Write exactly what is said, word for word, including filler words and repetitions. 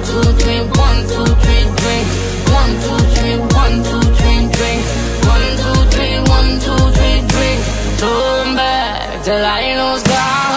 two, three, one, two, three, drink. One, two, three, one, two, three, drink. One, two, three, one, two, three, drink. Turn back till I lose God.